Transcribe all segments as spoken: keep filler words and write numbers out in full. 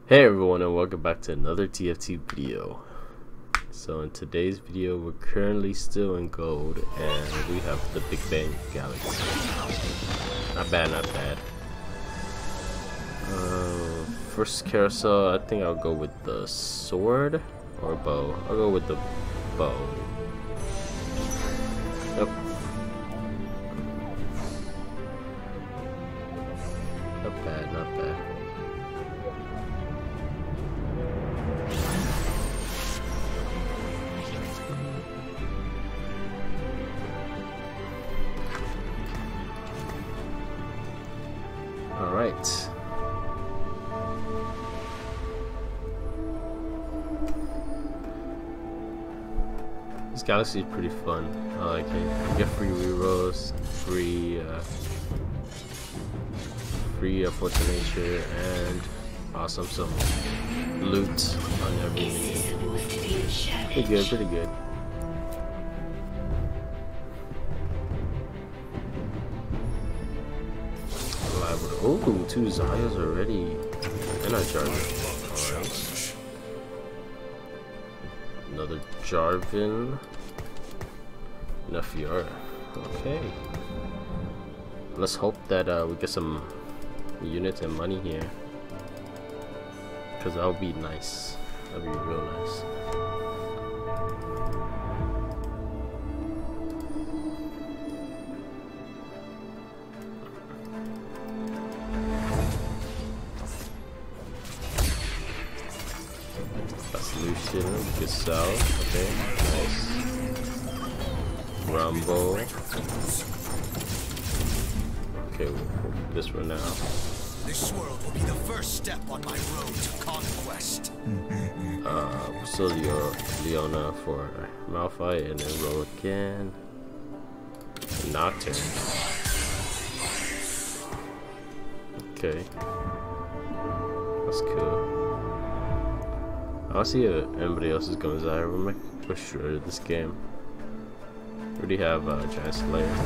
Hey everyone, and welcome back to another T F T video. So in today's video we're currently still in gold and we have the Big Bang Galaxy. Not bad, not bad. Uh, first carousel, I think I'll go with the sword or bow. I'll go with the bow. Yep. Not bad, not bad. Alright. This galaxy is pretty fun. I like it. You get free rerolls, free uh, free uh, force of nature, and awesome some loot on every mini. Pretty good, pretty good. Oh, two Xayahs already. And I Jarvan. Alright. Another Jarvan. And a Fiora. Okay. Let's hope that uh, we get some units and money here. Because that would be nice. That would be real nice. Good sell, okay, nice. Rumble. Okay, we'll, we'll do this one now. This world will be the first step on my road to conquest. Uh, so Leo, Leona for Malphite, and then roll again. Nocturne. Okay. That's cool. I'll see if anybody else is going Xayah. We're making for sure this game. We already have uh, Giant Slayer.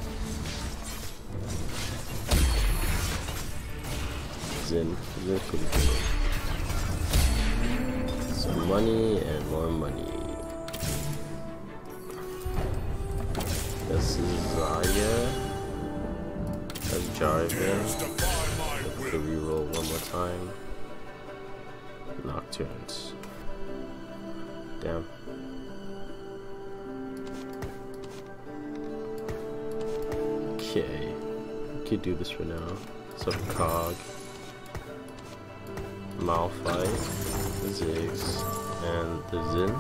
Zin, Zin pretty good. Some money and more money. This is Xayah. That's Jarvan. Let's reroll one more time. Nocturnes. Damn. Okay. We could do this for now. So Cog, Malphite, Ziggs, and the Zin.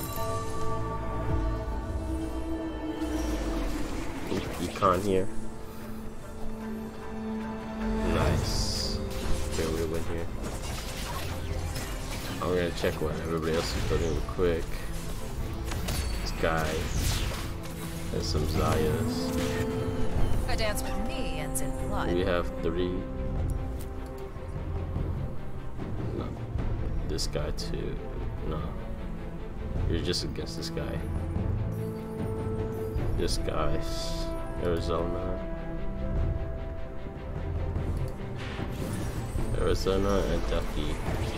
Econ here. Nice. Okay, we win here. I'm gonna check what everybody else is putting real quick. This guy has some Xayahs. A dance with me ends in blood. We have three. No. This guy too. No. You're just against this guy. This guy's Arizona. Arizona and Ducky.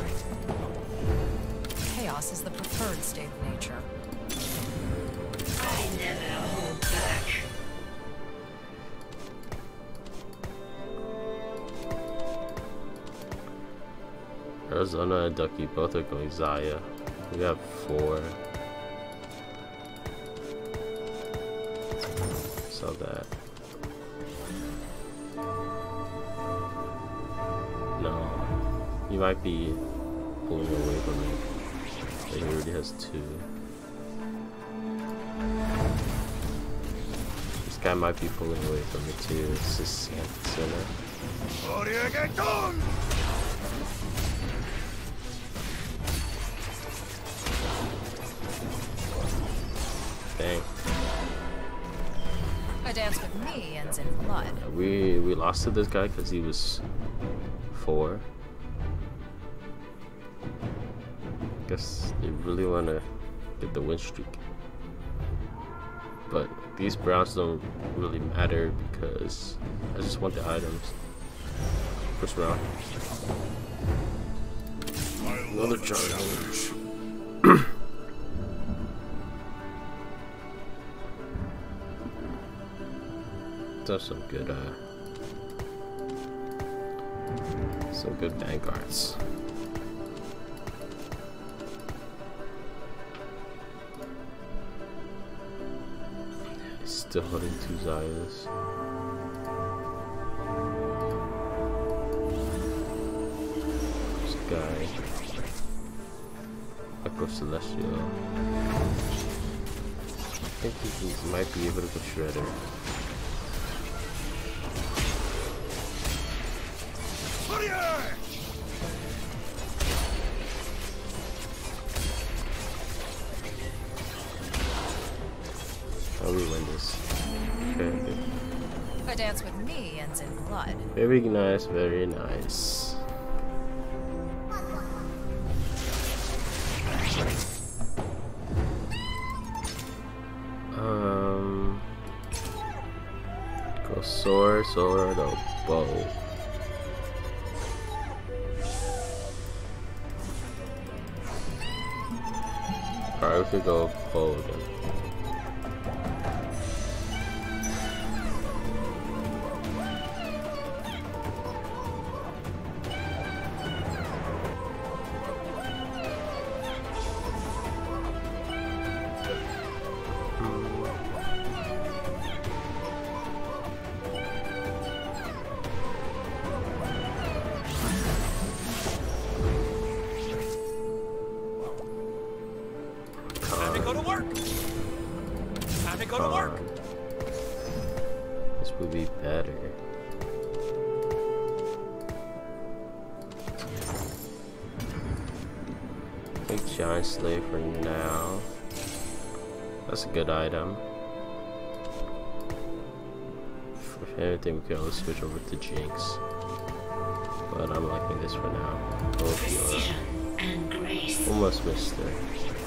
Chaos is the preferred state of nature. I never hold back. Arizona and Ducky both are going Xayah. We have four. So that. No. He might be pulling away from me. He already has two. This guy might be pulling away from me too. It's just center. Dang. A dance with me ends in blood. Yeah, we we lost to this guy because he was four. Guess they really want to get the win streak, but these browns don't really matter because I just want the items. First round. Another charge. Does some good, uh, some good vanguards. He's still holding two Xayahs. This guy, Echo Celestial. I think he might be able to go Shredder. How do we win this? Okay. A dance with me ends in blood. Very nice, very nice. Um, go sword, sword, or bow. Alright, we could go bow then. This would be better. Big giant slave for now. That's a good item. If anything, we can always switch over to Jinx. But I'm liking this for now. Precision and grace. Almost missed it.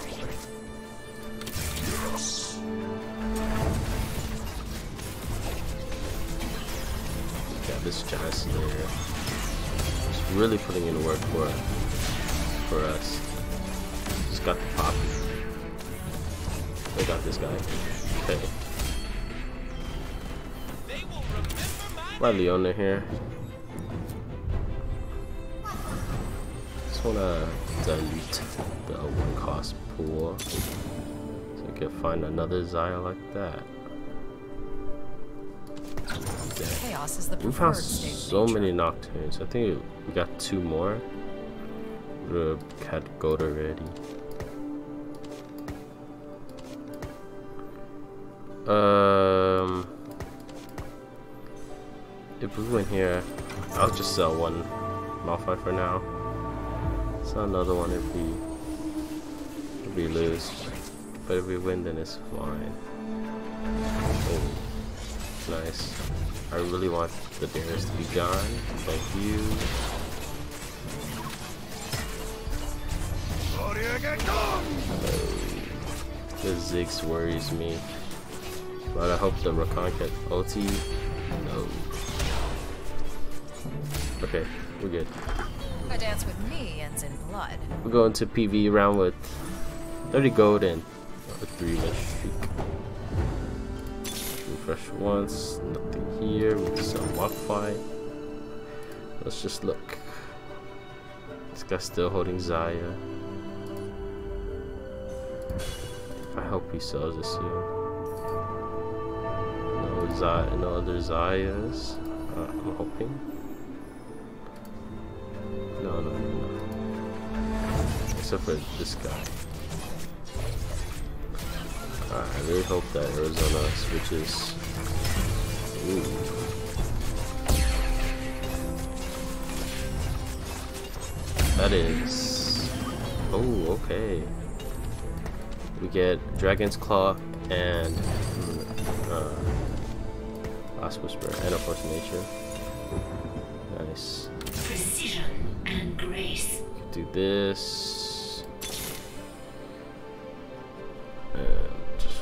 This giant slayer is really putting in work for for us. Just got the poppy. They got this guy. Okay. My Leona here. Just wanna delete the one cost pool so we can find another Xayah like that. Chaos is the We found preferred state of so nature. many Nocturnes. I think we got two more. We had gold already. Um, if we win here, I'll just sell one Malphite for now. Sell another one if we if we lose, but if we win, then it's fine. Oh, nice. I really want the Darius to be gone. Thank you. Oh, the Ziggs worries me. But I hope the Rakan can ulti. No. Okay, we're good. A dance with me ends in blood. We're going to P V round with thirty gold and a three win streak. Refresh once, nothing here with some Wi-Fi. Let's just look. This guy's still holding Xayah. I hope he sells this soon. No Xayah, no other Xayahs. Uh, I'm hoping. No, no, no, no. Except for this guy. I really hope that Arizona switches. Ooh. That is. Oh, okay. We get Dragon's Claw and uh, Last Whisper and of course Nature. Nice. Precision and grace. Do this. And just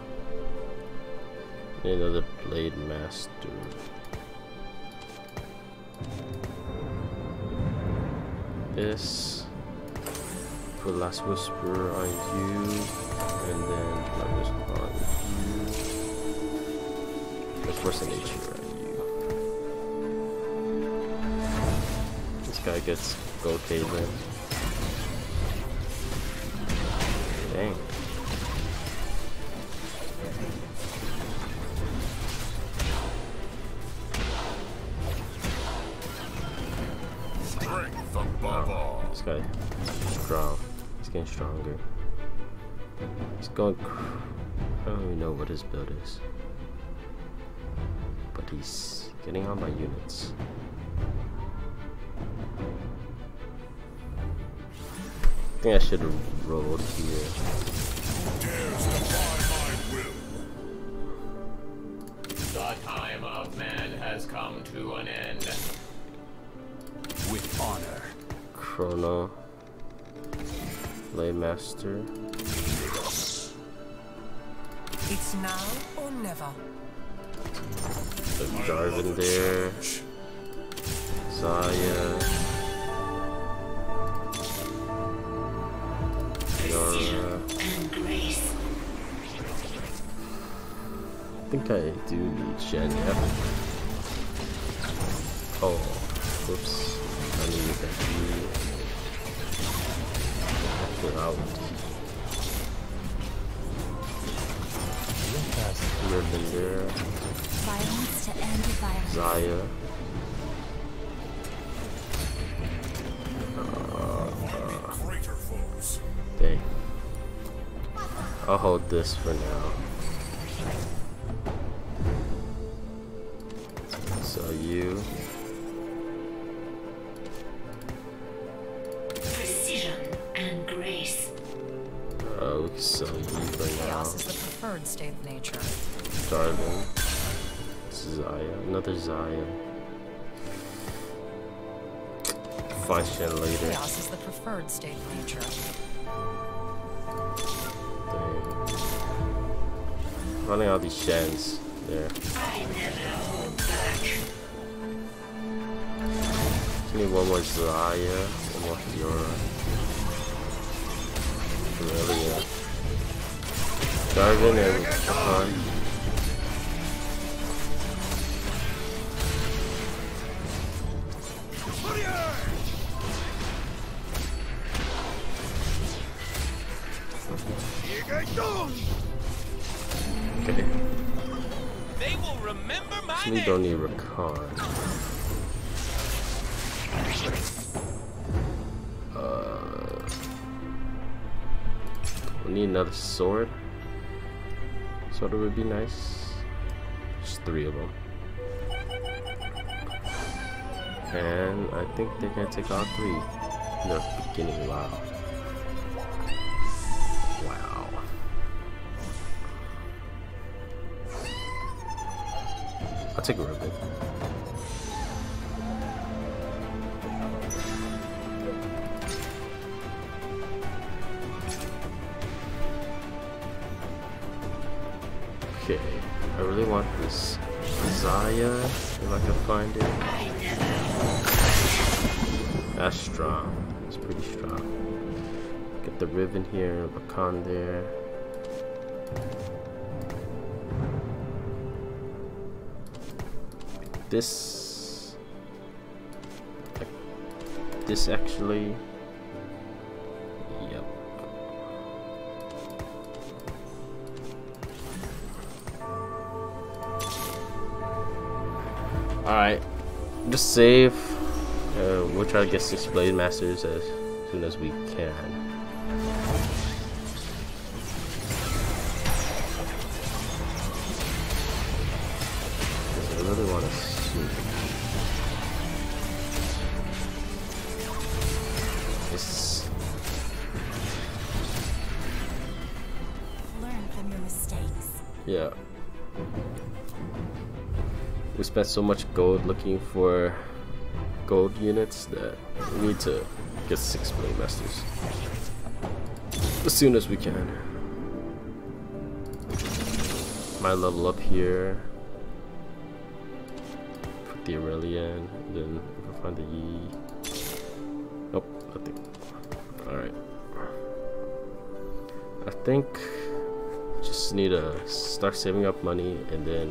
another Blade Master. This. Put Last Whisper on you, and then Plat Whisper on you. Let's Force of Nature on you. This guy gets Gold Caitlyn. Dang. Oh, this guy is strong. He's getting stronger. He's going. I don't even know what his build is, but he's getting on my units. I think I should have rolled here. The time of man has come to an end. With honor. Chrono. Laymaster. It's now or never. There's Jarvan there. Xayah. Yara. And grace. I think I do need Shen, yeah. Oh, whoops. I need that E. Actually, out. Ribbon there. Violence to end violence. Xayah. Uh, dang. I'll hold this for now. So you. Precision and grace. Uh, we can sell you for now. Chaos is the preferred state of nature. Jarvan. Xayah. Another Xayah. Find Shen later. Chaos is the preferred state of nature. Dang. Running out these Shens there. I never hold back. Just need one more Xayah, one more Fiora. Aurelia. Jarvan and Khan. Okay. They will remember my So we don't need Rakan. Uh, we need another sword. Sword would be nice. Just three of them. And I think they're gonna take all three in the beginning. Wow. Wow. I'll take a ribbon. Okay, I really want this Xayah, if I can find it. That's strong. It's pretty strong. Get the Riven here, Rakan there. This, this actually, yep. All right, just save. Uh, we'll try to get six Blade Masters as soon as we can. I really want to see. This. Learn from your mistakes. Yeah. We spent so much gold looking for gold units that we need to get six Blade Masters as soon as we can. Might level up here. Put the Aurelian, then we'll find the Yi. Nope, nothing. Alright. think just need to start saving up money and then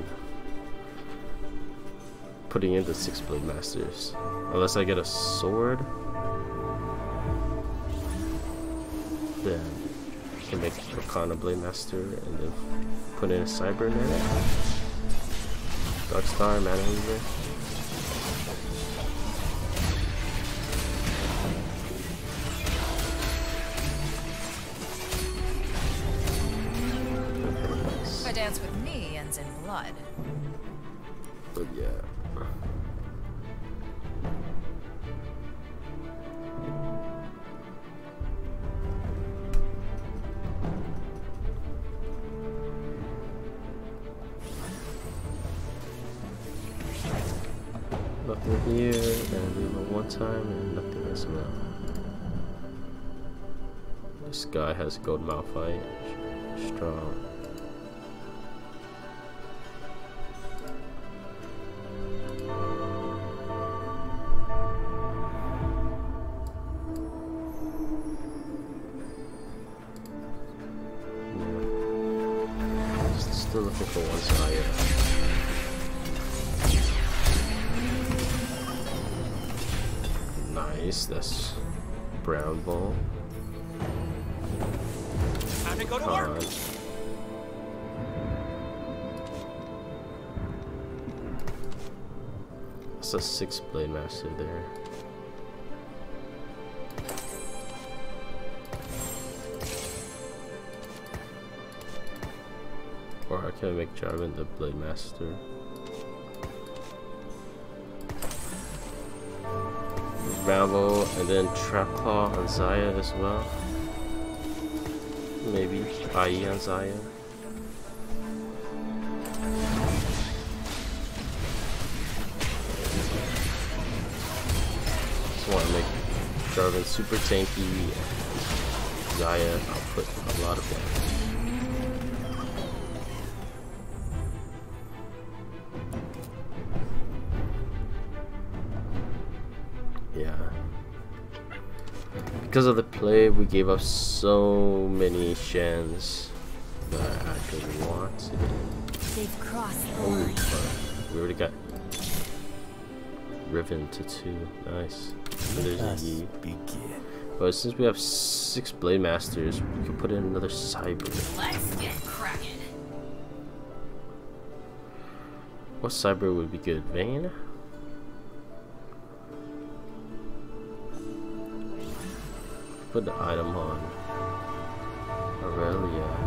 putting in the six blade masters. Unless I get a sword, then I can make Arcana blade master and then put in a cybernetic, dark star, mana weaver. A dance with me ends in blood. But yeah. Nothing here, and reload one time, and nothing as well. This guy has gold Malphite, strong. Yeah. Still looking for one Xayah. Nice, that's brown ball. Time to go to work. That's a six blade master there. Or I can make Jarvan the blade master. Rambo and then Trap Claw on Xayah as well. Maybe I E on Xayah. Just want to make Jarvan super tanky. Xayah, I'll put a lot of damage. Yeah. Because of the play, we gave up so many Shans that I actually wanted. They've crossed the Oh, line. but we already got Riven to two. Nice. And there's a Yi. But since we have six Blade Masters, we can put in another Cyber. Let's get cracking. What Cyber would be good? Vayne? Put the item on Aurelia.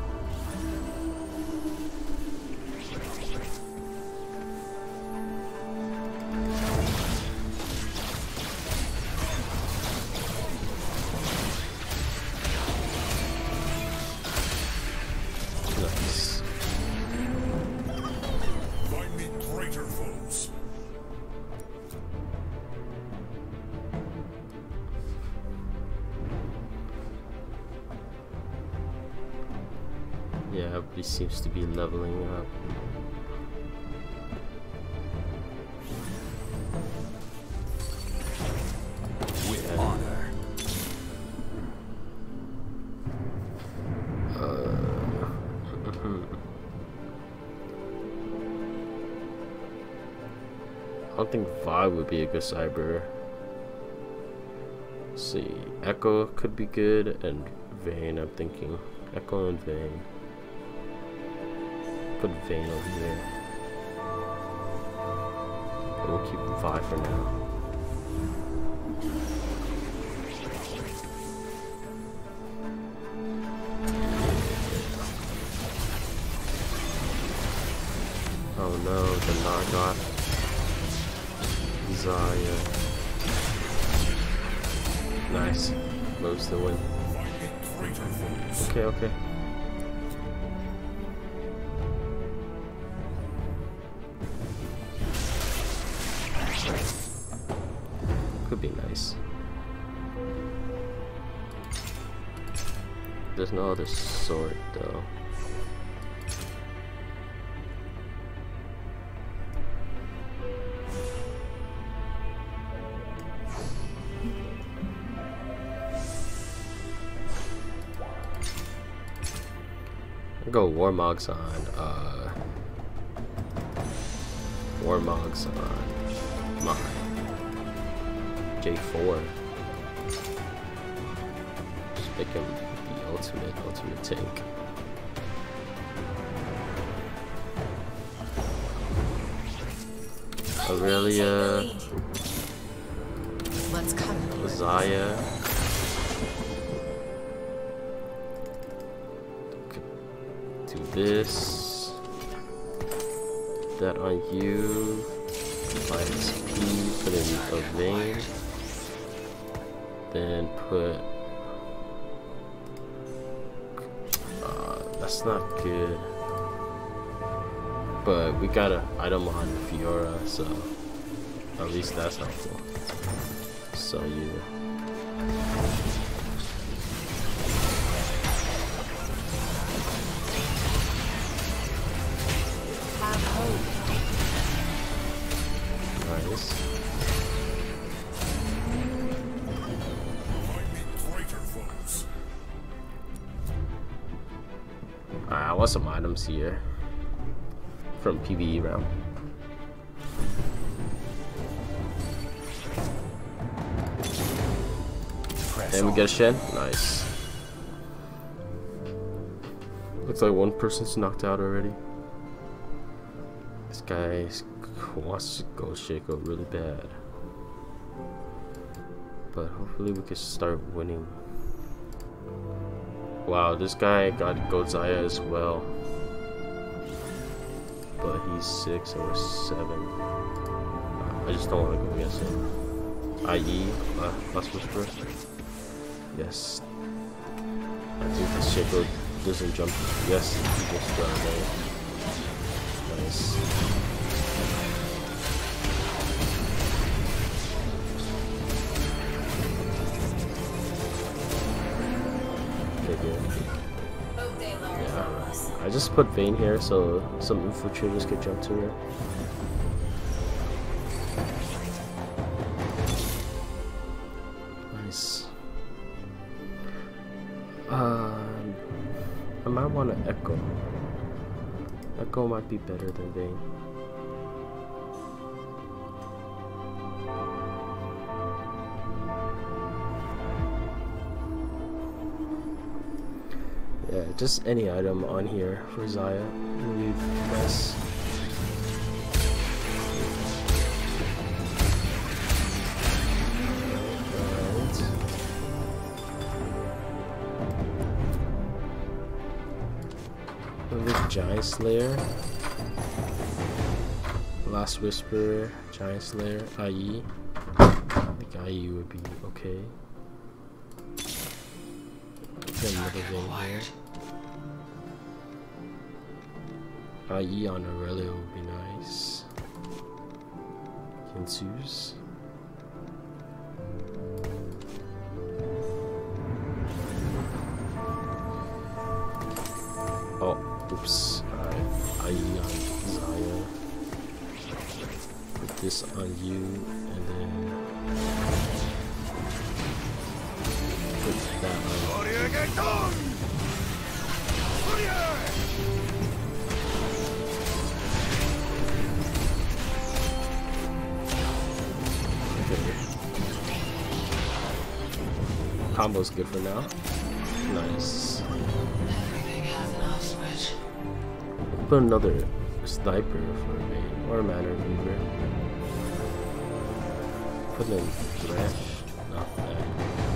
Nice. Find me greater foes. Yeah, everybody seems to be leveling up. With Yeah. honor. I don't think Vi would be a good Cyber. Let's see, Echo could be good, and Vayne. I'm thinking Echo and Vayne. Put Vayne over here. And we'll keep Vi for now. Oh no, the Nargot. Xayah. Nice. Moves the win. Okay, okay. Could be nice. There's no other sword though. I go Warmogs on uh Warmogs on my J four. Just make him the ultimate ultimate tank. Aurelia, Let's cut it. Xayah, do this, that on you, minus P, put in a vein, then put, uh, that's not good. But we got an item on Fiora, so at least that's helpful. So you. Have hope. Nice. Alright, I want some items here. From P V E round. And we get a Shen. Nice. Looks like one person's knocked out already. This guy wants to go Shaco really bad. But hopefully we can start winning. Wow, this guy got Go Xayah as well. But he's six and we're seven. I just don't want to go against him. I E, uh, last whisper. Yes. I think the Shaco doesn't jump. Yes, he just got away. Nice. Okay, good. Yeah. I just put Vayne here so some infiltrators could jump to her. Nice. Uh, I might want to Echo. Echo might be better than Vayne. Yeah, just any item on here for Xayah would be nice. Alright. Maybe Giant Slayer. Last Whisper, Giant Slayer, I E. I think I E would be okay. Get another thing here. I E on Aurelia would be nice. Kinsu's. Oh, oops. Alright. I E on Xayah. Put this on you, and then put that on you. Combo's good for now. Nice. Put another sniper for me, or mana reaver. Put in thresh. Not bad.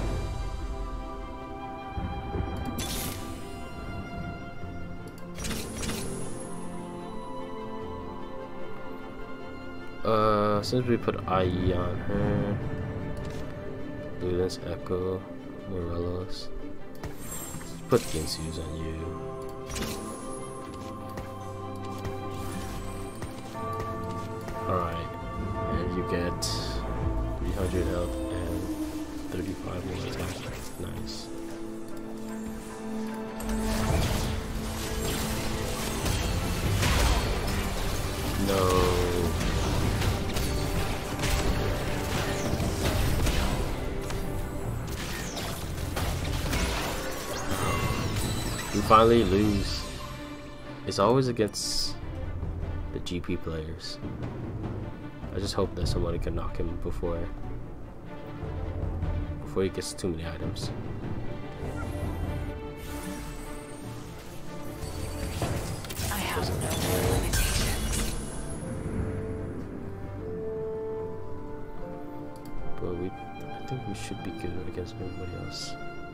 Uh, since we put I E on her, Luden's Echo. Morelos. Put Ginsu's on you. Alright. And you get three hundred health and thirty-five more attack. Nice. No. We finally lose. It's always against the G P players. I just hope that somebody can knock him before before he gets too many items. I have no limitations. But we, I think we should be good against everybody else.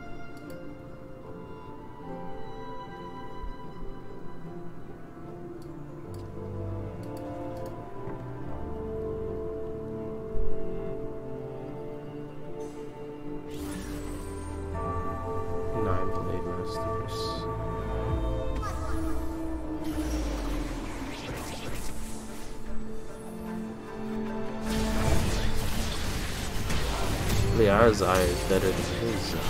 Nine Blade Masters. Yeah, our Xayah is better than his. Uh...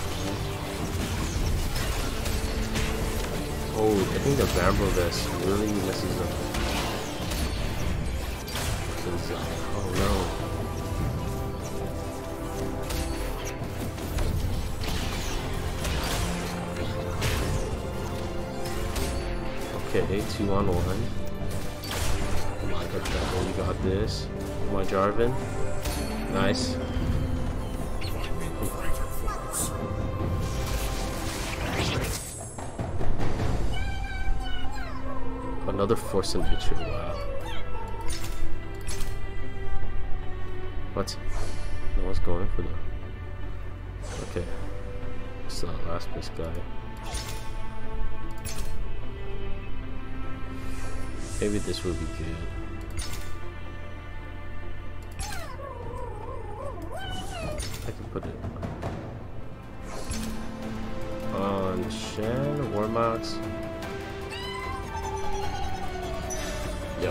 Oh, I think the Vambo vest really messes up his. Uh... Oh no. Okay, two on one. Come on, get that one. You got this. Come on, Jarvan. Nice. Another force of nature. Wow. What? No one's going for them. Okay. It's the last place guy. Maybe this would be good. I can put it on Shen, Warmox. Yeah.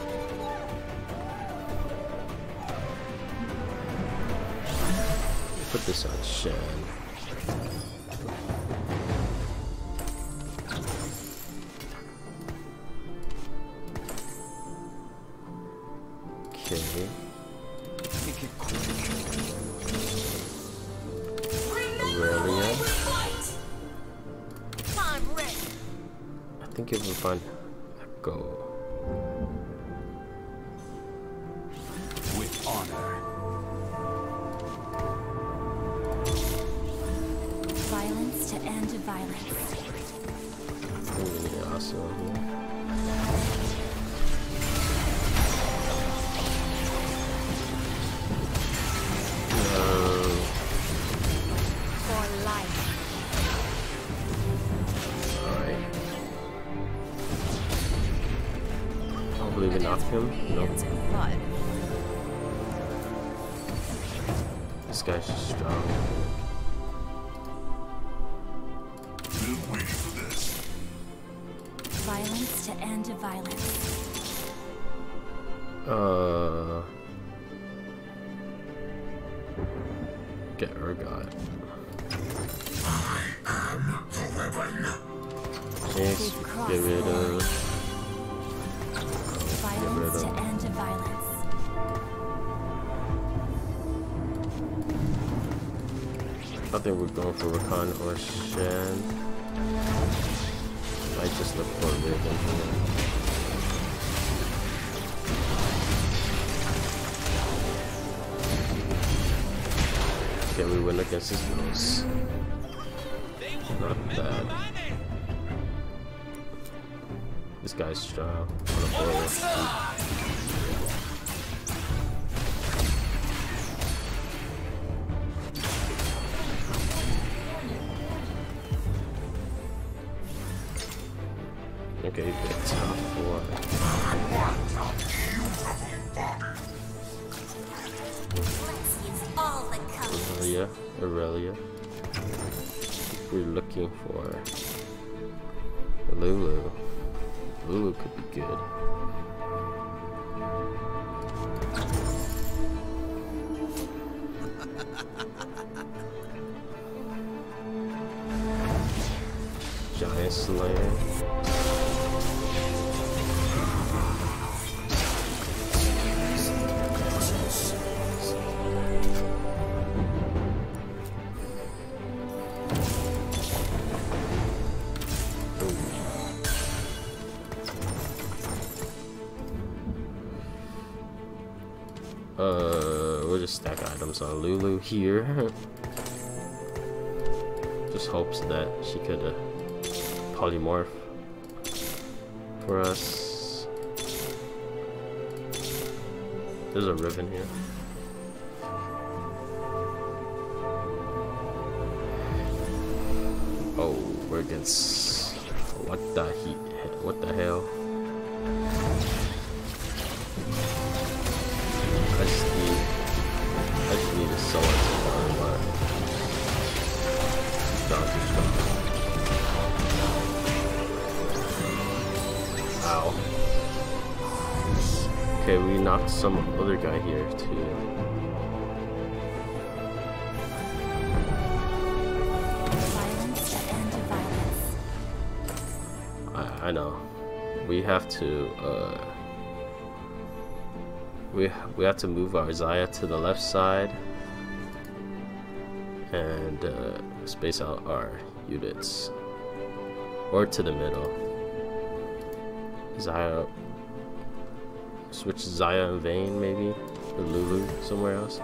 Put this on Shen. Okay. Aurelia. I think it will find Echo. With honor. Violence to end violence. Oh, yeah, awesome. For life. Alright. Hopefully we knock him. Nope. This guy's just strong. Been waiting for this. Violence to end violence. Uh. Get Urgot. I am the weapon. Jinx, get rid of. Violence to end violence. I think we're going for Rakan or Shen. I just look for a rhythm here. Okay, we win against his nose. Not bad. This guy's strong. On a board. Okay, good top four. Let's use all the colors. Aurelia, Aurelia. We're looking for Lulu. Lulu could be good. Giant Slayer. stack items on Lulu here. Just hopes that she could uh, polymorph for us. There's a Riven here. Oh, we're against what the heat? What the hell? I just need, I just need a someone to learn what. Not too strong. Ow. Okay, we knocked some other guy here too. I know. We have to uh, we we have to move our Xayah to the left side and uh, space out our units, or to the middle. Xayah, switch Xayah and Vayne maybe, or Lulu somewhere else.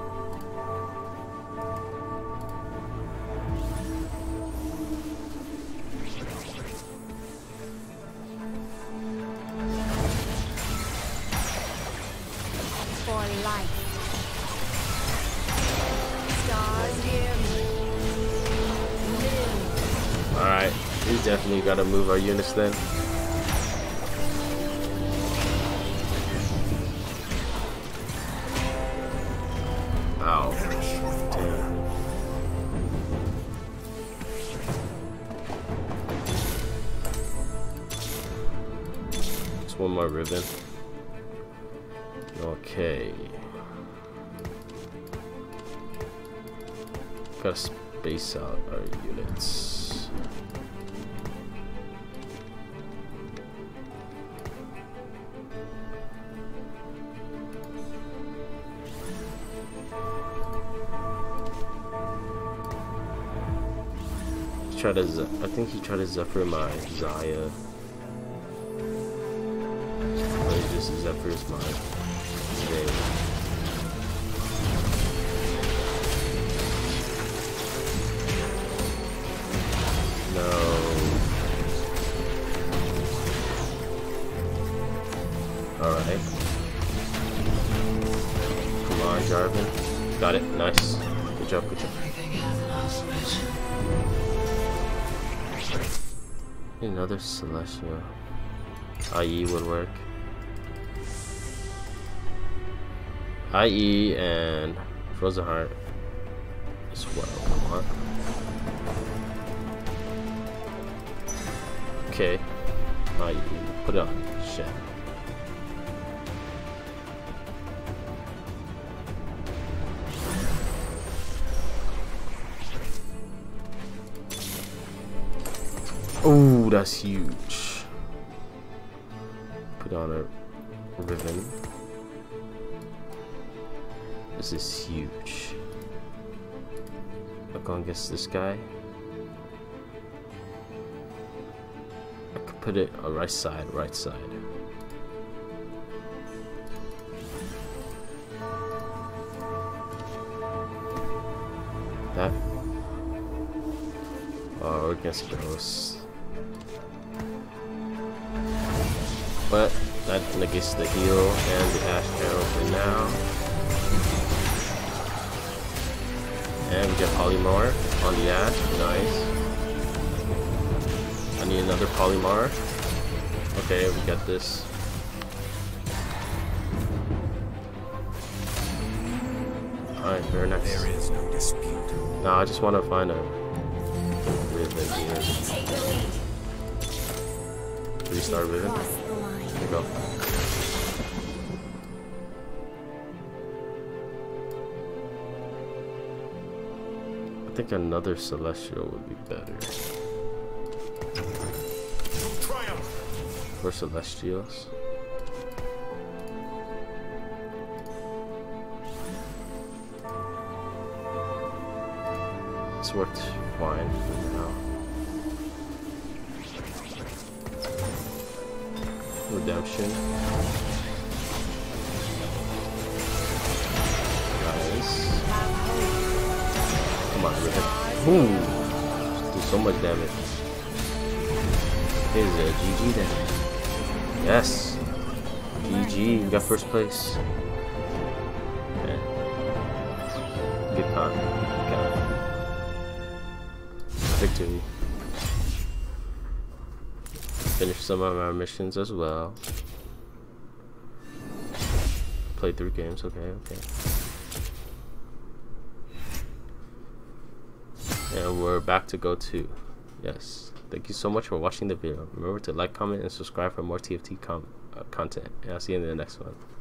Alright, we definitely gotta move our units then. Ow. Damn. Just one more ribbon. Okay. Gotta space out our units. Try to Z I think he tried to Zephyr my Xayah. Or he just Zephyrs my Vayne. No. Alright. Come on, Jarvan. Got it. Nice. Good job, good job. Another Celestial. I E would work. I E and Frozen Heart is what I want. Okay. I E. Put it on. Shit. Oh, that's huge. Put on a Riven. This is huge. I'm gonna guess this guy. I could put it on right side, right side. That. Oh, we're against Ghost. But that negates the heal and the Ash Arrow for now. And we get Polymorph on the Ash. Nice. I need another Polymorph. Okay, we got this. Alright, very nice. There is no dispute. Now I just want to find a Riven here. Three star Riven. There we go. I think another Celestial would be better. For Celestials. This worked fine for now. Redemption. Got it. Nice. Come on, Riven. Boom. Do so much damage. Here's a G G then. Yes. G G. We got first place. Yeah. Good con. Good con. Victory. Finish some of our missions as well. Played three games. Okay, okay. And we're back to go to. Yes. Thank you so much for watching the video. Remember to like, comment, and subscribe for more T F T com uh, content. And I'll see you in the next one.